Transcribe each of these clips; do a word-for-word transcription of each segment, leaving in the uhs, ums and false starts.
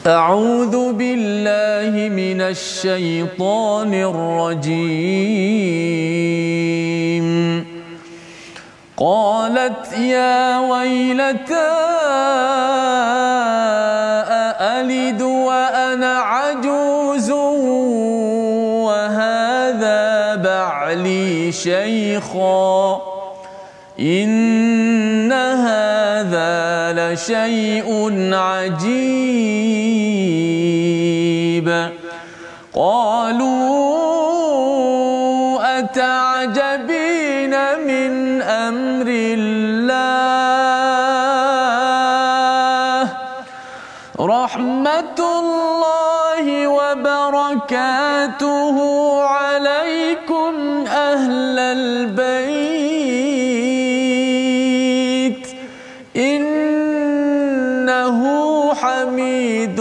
أعوذ بالله من الشيطان الرجيم. قالت يا ويلتى أألد وأنا عجوز وهذا بعلي شيخا إن هذا لشيء عجيب. قالوا أتعجبين من أمر الله رحمة الله وبركاته عليكم أهل البيت إنه حميد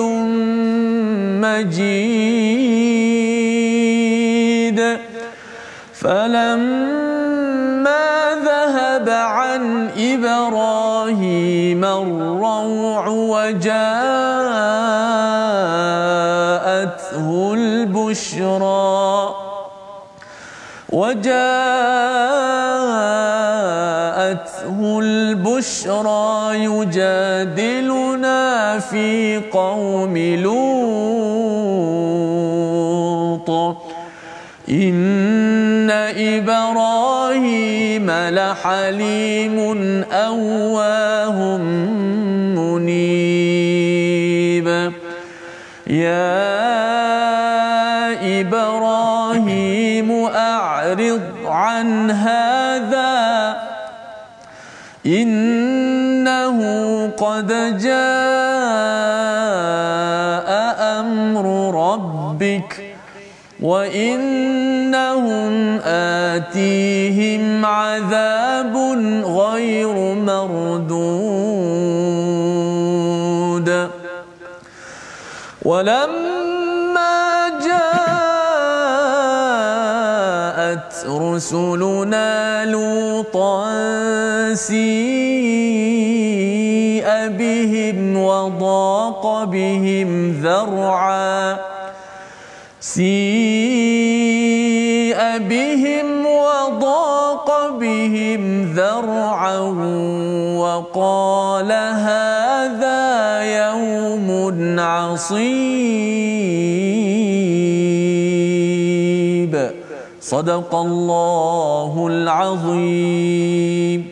مجيد. فلما ذهب عن إبراهيم الروع وجاءته البشرى وجاءته البشرى يجادلنا في قوم لوط إن إبراهيم لحليم أواه منيب. يا إبراهيم أعرض عن هذا إنه قد جاء أمر ربك وإنهم آتيهم عذاب غير مردود. ولما جاءت رسلنا لوطا سيء بهم وضاق بهم ذرعا سيء بهم وضاق بهم ذرعا وقال هذا يوم عصيب. صدق الله العظيم.